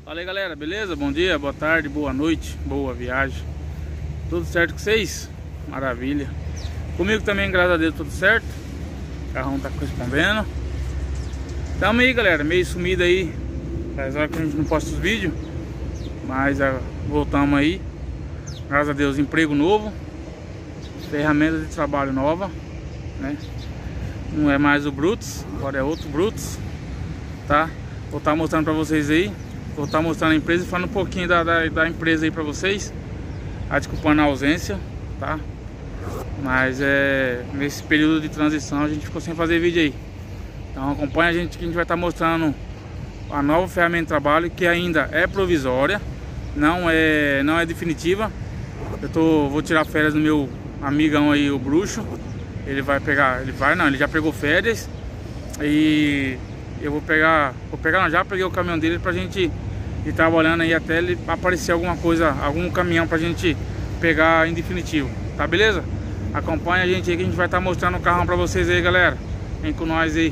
Fala aí, galera, beleza? Bom dia, boa tarde, boa noite, boa viagem. Tudo certo com vocês? Maravilha. Comigo também, graças a Deus, tudo certo. O carrão tá correspondendo. Tamo aí, galera, meio sumido aí. Faz hora que a gente não posta os vídeos, mas voltamos aí. Graças a Deus, emprego novo, ferramenta de trabalho nova, né? Não é mais o Brutus, agora é outro Brutus, tá? Vou estar mostrando pra vocês aí. Vou estar mostrando a empresa e falando um pouquinho da empresa aí pra vocês. Desculpando a ausência, tá? Mas nesse período de transição a gente ficou sem fazer vídeo aí. Então acompanha a gente que a gente vai estar mostrando a nova ferramenta de trabalho, que ainda é provisória, não é definitiva. Vou tirar férias do meu amigão aí, o Bruxo. Ele já pegou férias. E eu vou pegar, já peguei o caminhão dele pra gente ir trabalhando aí até ele aparecer alguma coisa, algum caminhão pra gente pegar em definitivo, tá beleza? Acompanha a gente aí que a gente vai estar mostrando o carrão pra vocês aí, galera. Vem com nós aí.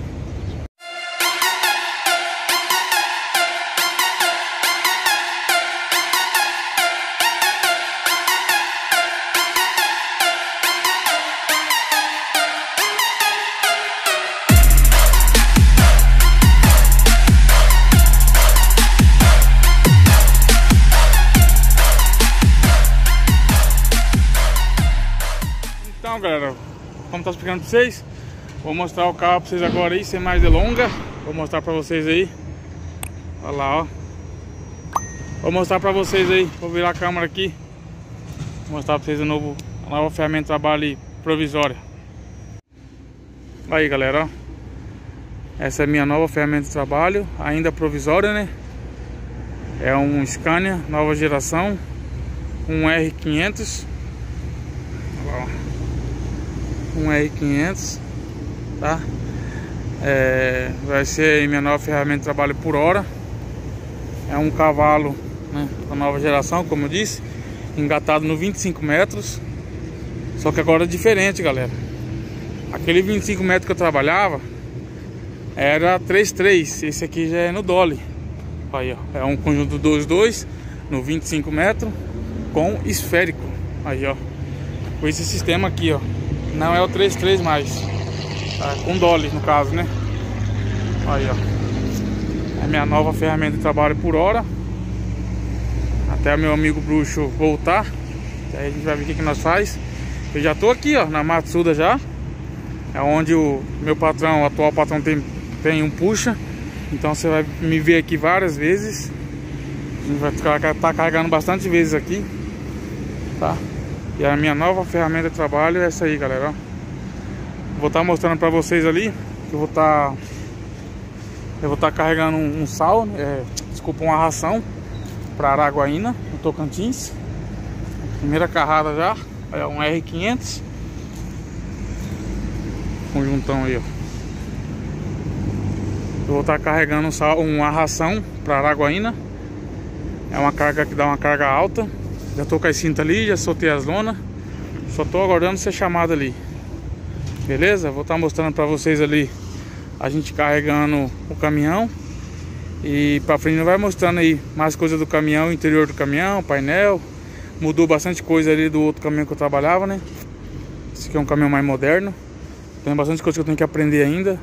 Então, galera, como tá explicando pra vocês, vou mostrar o carro pra vocês agora aí, sem mais delonga. Vou mostrar pra vocês aí. Olha lá, ó. Vou mostrar pra vocês aí. Vou virar a câmera aqui. Vou mostrar pra vocês a nova ferramenta de trabalho aí, provisória. Aí, galera, ó. Essa é a minha nova ferramenta de trabalho, ainda provisória, né? É um Scania, nova geração, um R500. Olha lá, ó. Um R500, tá? Vai ser minha nova ferramenta de trabalho por hora. É um cavalo, né, da nova geração, como eu disse, engatado no 25 metros. Só que agora é diferente, galera. Aquele 25 metros que eu trabalhava era 3.3. Esse aqui já é no dolly. Aí, ó, é um conjunto 2.2 no 25 metros com esférico. Aí, ó, com esse sistema aqui, ó. Não é o 3.3 mais, tá? Com dolly no caso, né? Aí, ó, é minha nova ferramenta de trabalho por hora. Até o meu amigo Bruxo voltar, aí a gente vai ver o que nós faz. Eu já tô aqui, ó, na Matsuda já. É onde o meu patrão, o atual patrão, tem um puxa. Então você vai me ver aqui várias vezes. A gente vai estar carregando bastante vezes aqui, tá? E a minha nova ferramenta de trabalho é essa aí, galera. Vou estar mostrando pra vocês ali que eu vou estar carregando um sal, desculpa, uma ração para Araguaína, no Tocantins. Primeira carrada já, é um R500. Conjuntão aí, ó. Eu vou estar carregando uma ração para Araguaína. É uma carga que dá uma carga alta. Já tô com as cintas ali, já soltei as lonas. Só tô aguardando ser chamado ali. Beleza? Vou estar mostrando pra vocês ali a gente carregando o caminhão. E pra frente vai mostrando aí mais coisas do caminhão, o interior do caminhão, painel. Mudou bastante coisa ali do outro caminhão que eu trabalhava, né? Esse aqui é um caminhão mais moderno. Tem bastante coisa que eu tenho que aprender ainda.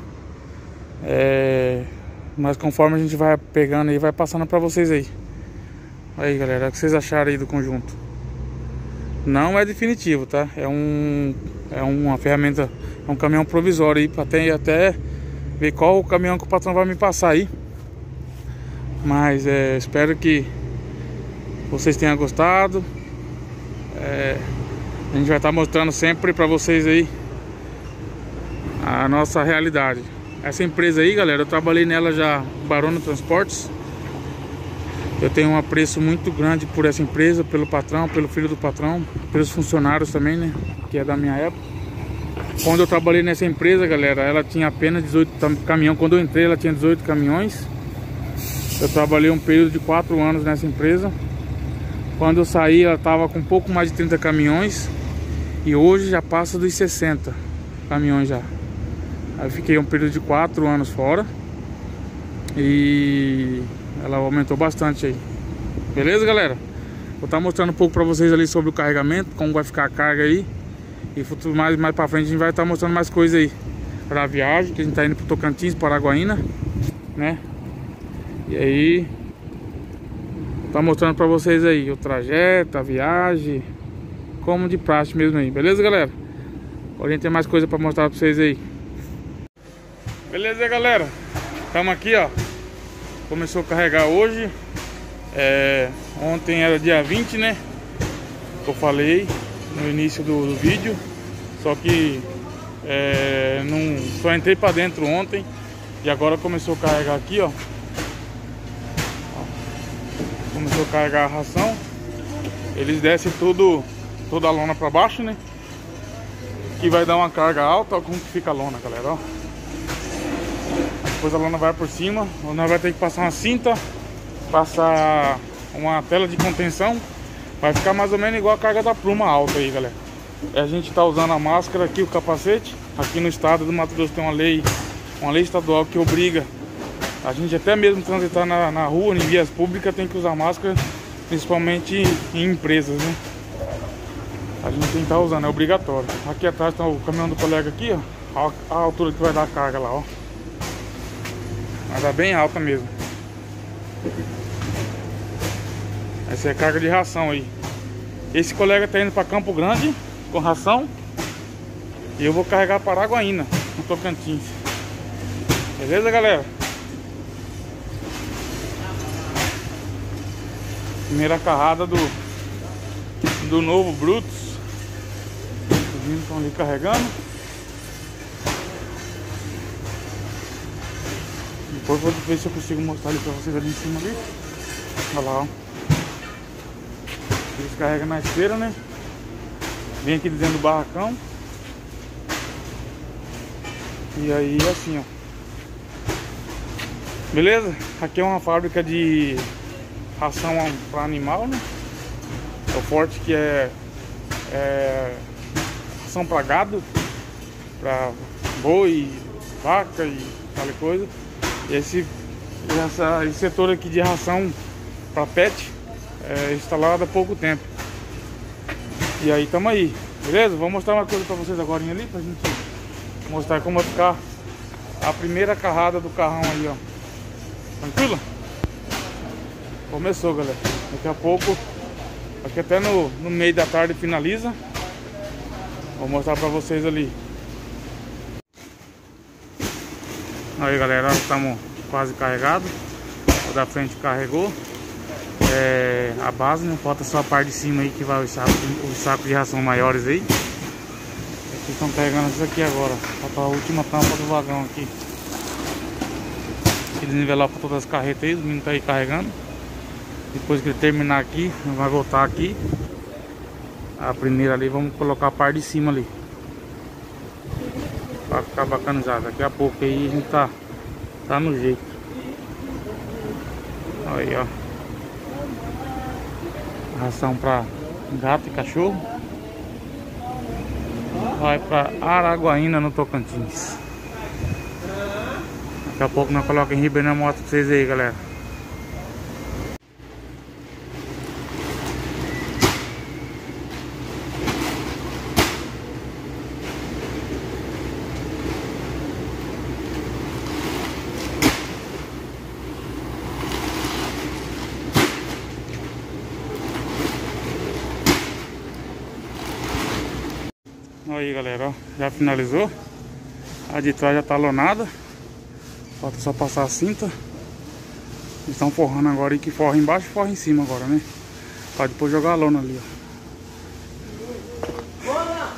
Mas conforme a gente vai pegando aí, vai passando pra vocês aí. Aí, galera, o que vocês acharam aí do conjunto? Não é definitivo, tá? É uma ferramenta, é um caminhão provisório aí, pra até ver qual o caminhão que o patrão vai me passar aí. Mas espero que vocês tenham gostado. A gente vai estar mostrando sempre pra vocês aí a nossa realidade. Essa empresa aí, galera, eu trabalhei nela já, Barona Transportes. Eu tenho um apreço muito grande por essa empresa, pelo patrão, pelo filho do patrão, pelos funcionários também, né? Que é da minha época. Quando eu trabalhei nessa empresa, galera, ela tinha apenas 18 caminhões. Quando eu entrei, ela tinha 18 caminhões. Eu trabalhei um período de 4 anos nessa empresa. Quando eu saí, ela estava com um pouco mais de 30 caminhões. E hoje já passa dos 60 caminhões já. Aí eu fiquei um período de 4 anos fora. E Ela aumentou bastante aí. Beleza, galera? Vou estar mostrando um pouco pra vocês ali sobre o carregamento, como vai ficar a carga aí. E futuro, mais pra frente a gente vai estar mostrando mais coisas aí pra viagem, que a gente tá indo pro Tocantins, Paraguaína, né? E aí tá mostrando pra vocês aí o trajeto, a viagem, como de praxe mesmo aí. Beleza, galera? Agora a gente tem mais coisa pra mostrar pra vocês aí. Beleza, galera? Estamos aqui, ó. Começou a carregar hoje. Ontem era dia 20, né? Eu falei no início do vídeo. Só que só entrei pra dentro ontem. E agora começou a carregar aqui, ó. Começou a carregar a ração. Eles descem toda a lona pra baixo, né? Que vai dar uma carga alta. Olha como que fica a lona, galera, ó. Depois a lona vai por cima. Nós vai ter que passar uma cinta, passar uma tela de contenção. Vai ficar mais ou menos igual a carga da pluma alta aí, galera. A gente tá usando a máscara aqui, o capacete. Aqui no estado do Mato Grosso tem uma lei estadual que obriga a gente até mesmo transitar na rua, em vias públicas, tem que usar máscara, principalmente em empresas, né? A gente tem que estar usando, é obrigatório. Aqui atrás tá o caminhão do colega aqui, ó. A altura que vai dar a carga lá, ó. Vai dar bem alta mesmo. Essa é a carga de ração aí. Esse colega tá indo para Campo Grande com ração. E eu vou carregar para Paraguaína, no Tocantins. Beleza, galera? Primeira carrada do novo Brutus. Os meninos estão ali carregando. Depois vou ver se eu consigo mostrar ali pra vocês ali em cima ali. Olha lá, ó. Eles carregam na esteira, né? Vem aqui dentro do barracão. E aí assim, ó. Beleza? Aqui é uma fábrica de ração para animal, né? É o forte que é ração para gado, para boi, vaca e tal coisa. E esse setor aqui de ração para pet é instalado há pouco tempo. E aí tamo aí, beleza? Vou mostrar uma coisa para vocês agora ali, pra gente mostrar como vai ficar a primeira carrada do carrão aí, ó. Tranquilo? Começou, galera. Daqui a pouco, aqui até no meio da tarde finaliza. Vou mostrar pra vocês ali. Aí, galera, estamos quase carregados. O da frente carregou. A base, não falta só a parte de cima aí que vai os sacos de ração maiores aí. Aqui estão carregando isso aqui agora. Falta a última tampa do vagão aqui. Eles envelopam todas as carretas aí, os meninos estão aí carregando. Depois que ele terminar aqui, vai voltar aqui. A primeira ali, vamos colocar a parte de cima ali. Pra ficar bacanizado. Daqui a pouco aí a gente tá no jeito. Aí, ó. Ração pra gato e cachorro. Vai pra Araguaína, no Tocantins. Daqui a pouco nós colocamos em Ribeirão, moto pra vocês aí, galera. Aí, galera, ó, já finalizou. A de trás já tá lonada. Falta só passar a cinta. Eles estão forrando agora, e que forra embaixo e forra em cima agora, né? Pra depois jogar a lona ali, ó.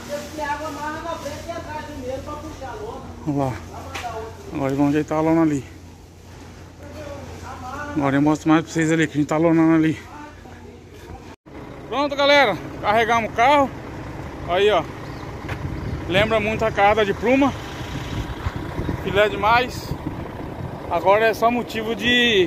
Olha lá. Agora eles vão ajeitar a lona ali. Agora eu mostro mais pra vocês ali, que a gente tá lonando ali. Pronto, galera. Carregamos o carro. Aí, ó. Lembra muito a carrada de pluma. Filé demais. Agora é só motivo de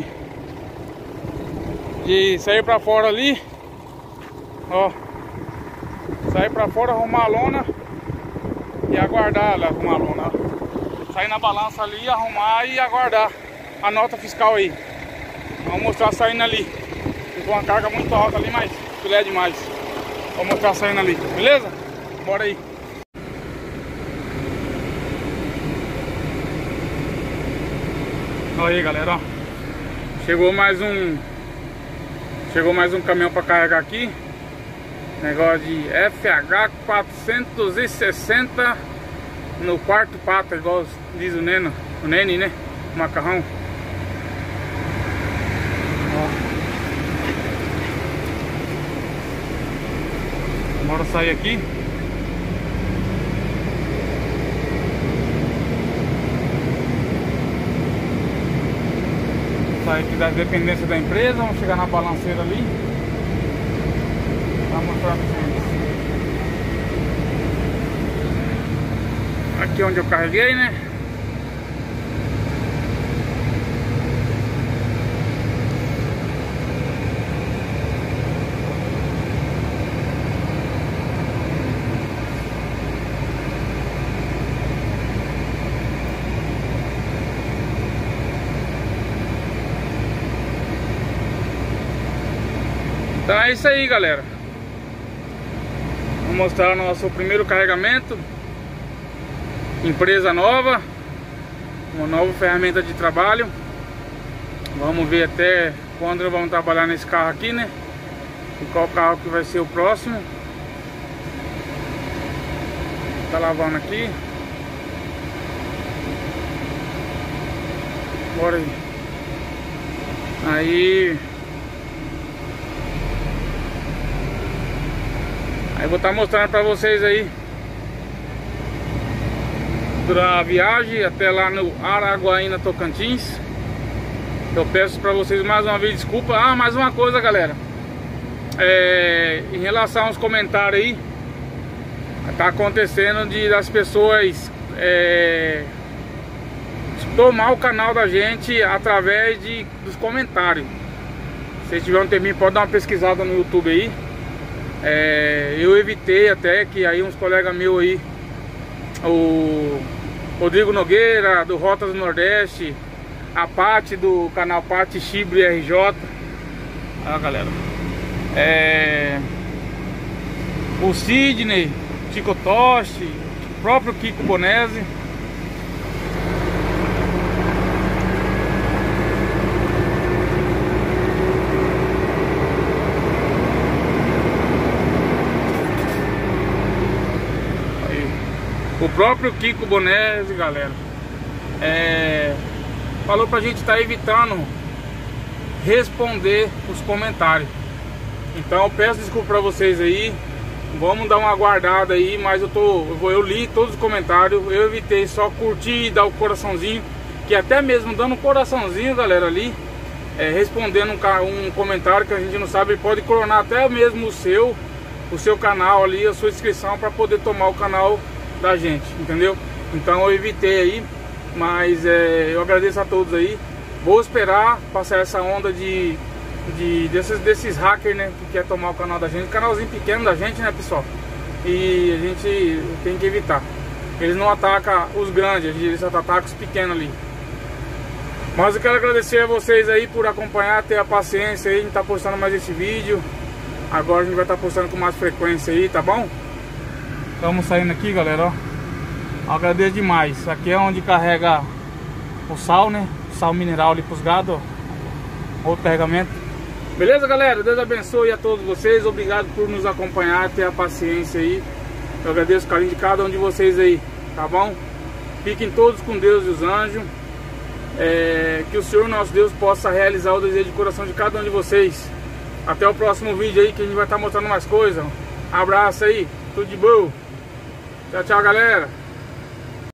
sair pra fora ali. Ó. Sair pra fora, arrumar a lona e aguardar ela, arrumar a lona. Sair na balança ali, arrumar e aguardar a nota fiscal aí. Vamos mostrar saindo ali. Ficou uma carga muito alta ali, mas filé demais. Vou mostrar saindo ali, beleza? Bora aí. Olha aí, galera, ó. Chegou mais um caminhão para carregar aqui. Negócio de FH 460 no quarto pato, igual diz o Nene, né? O macarrão. Ó. Bora sair aqui. Sair aqui da dependência da empresa. Vamos chegar na balanceira ali. Vou mostrar pra vocês. Aqui onde eu carreguei, né? Então é isso aí, galera. Vou mostrar o nosso primeiro carregamento. Empresa nova, uma nova ferramenta de trabalho. Vamos ver até quando vamos trabalhar nesse carro aqui, né? E qual carro que vai ser o próximo. Tá lavando aqui. Bora aí. Aí vou estar mostrando pra vocês aí durante a viagem até lá no Araguaína, Tocantins. Eu peço pra vocês mais uma vez desculpa. Mais uma coisa, galera, em relação aos comentários aí, tá acontecendo das pessoas tomar o canal da gente através dos comentários. Se tiver um tempinho, pode dar uma pesquisada no YouTube aí. Eu evitei até que aí uns colegas meus aí, o Rodrigo Nogueira do Rotas do Nordeste, a Paty do canal Paty Chibre RJ, olha, galera, o Sidney, Chico Toshi, o próprio Kiko Bonese. O próprio Kiko Bonese, galera, falou pra gente estar evitando responder os comentários. Então eu peço desculpa pra vocês aí. Vamos dar uma aguardada aí, mas eu li todos os comentários. Eu evitei só curtir e dar o coraçãozinho, que até mesmo dando um coraçãozinho, galera, ali, respondendo um comentário que a gente não sabe, ele pode coronar até mesmo o seu canal ali, a sua inscrição, para poder tomar o canal da gente, entendeu? Então eu evitei aí, mas eu agradeço a todos aí. Vou esperar passar essa onda desses hackers, né, que quer tomar o canal da gente, canalzinho pequeno da gente, né, pessoal? E a gente tem que evitar. Eles não atacam os grandes, eles só atacam os pequenos ali. Mas eu quero agradecer a vocês aí por acompanhar, ter a paciência aí. A gente tá postando mais esse vídeo. Agora a gente vai estar postando com mais frequência aí, tá bom? Estamos saindo aqui, galera, ó. Agradeço demais. Aqui é onde carrega o sal, né? O sal mineral ali pros gados, ó. Outro carregamento. Beleza, galera? Deus abençoe a todos vocês. Obrigado por nos acompanhar, ter a paciência aí. Eu agradeço o carinho de cada um de vocês aí, tá bom? Fiquem todos com Deus e os anjos. Que o Senhor nosso Deus possa realizar o desejo de coração de cada um de vocês. Até o próximo vídeo aí, que a gente vai estar mostrando mais coisas. Abraço aí, tudo de bom. Tchau, tchau, galera.